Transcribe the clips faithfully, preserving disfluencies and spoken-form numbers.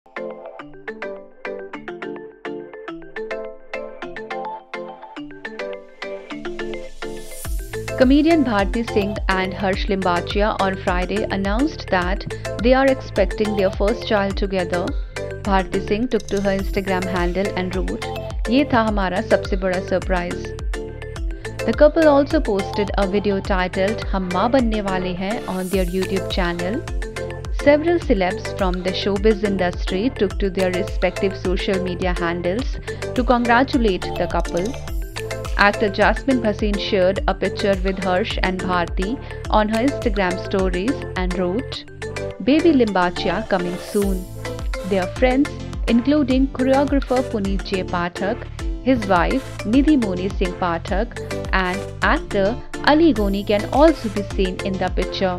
Comedian Bharti Singh and Harsh Limbachiyaa on Friday announced that they are expecting their first child together. Bharti Singh took to her Instagram handle and wrote, "ये था हमारा सबसे बड़ा surprise." The couple also posted a video titled "हम माँ बनने वाले हैं" on their YouTube channel. Several celebs from the showbiz industry took to their respective social media handles to congratulate the couple. Actor Jasmine Bhasin shared a picture with Harsh and Bharti on her Instagram stories and wrote, "Baby Limbachiyaa coming soon." Their friends, including choreographer Puneet J. Pathak, his wife Nidhi Moni Singh Pathak, and actor Ali Goni can also be seen in the picture.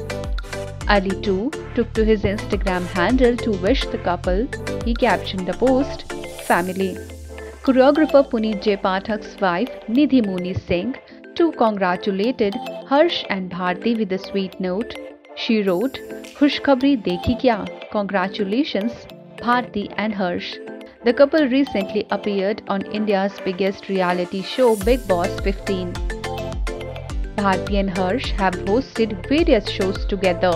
Ali too took to his Instagram handle to wish the couple. He captioned the post, "Family." Choreographer Puneet J. Pathak's wife Nidhi Moni Singh too congratulated Harsh and Bharti with a sweet note. She wrote, "Khushkhabri dekhi kya? Congratulations, Bharti and Harsh." The couple recently appeared on India's biggest reality show Big Boss fifteen. Bharti and Harsh have hosted various shows together.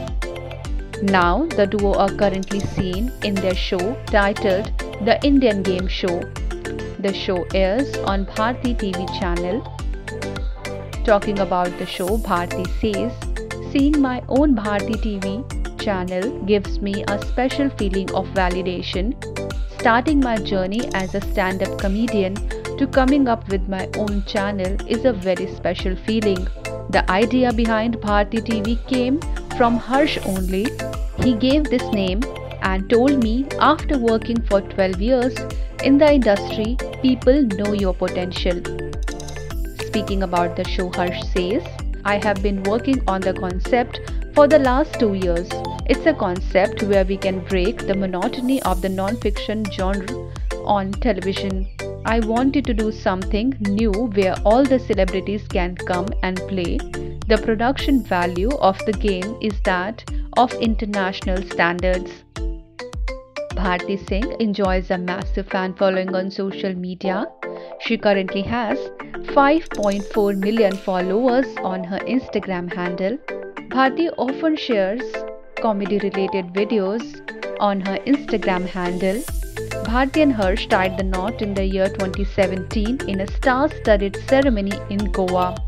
Now the duo are currently seen in their show titled The Indian Game Show. The show airs on Bharti T V channel. Talking about the show, Bharti says, "Seeing my own Bharti T V channel gives me a special feeling of validation. Starting my journey as a stand-up comedian to coming up with my own channel is a very special feeling. The idea behind Bharti T V came from Harsh only. He gave this name and told me after working for twelve years in the industry, people know your potential." Speaking about the show, Harsh says, "I have been working on the concept for the last two years. It's a concept where we can break the monotony of the non-fiction genre on television. I wanted to do something new where all the celebrities can come and play. The production value of the game is that of international standards." Bharti Singh enjoys a massive fan following on social media. She currently has five point four million followers on her Instagram handle. Bharti often shares comedy-related videos on her Instagram handle. Bharti and Harsh tied the knot in the year twenty seventeen in a star-studded ceremony in Goa.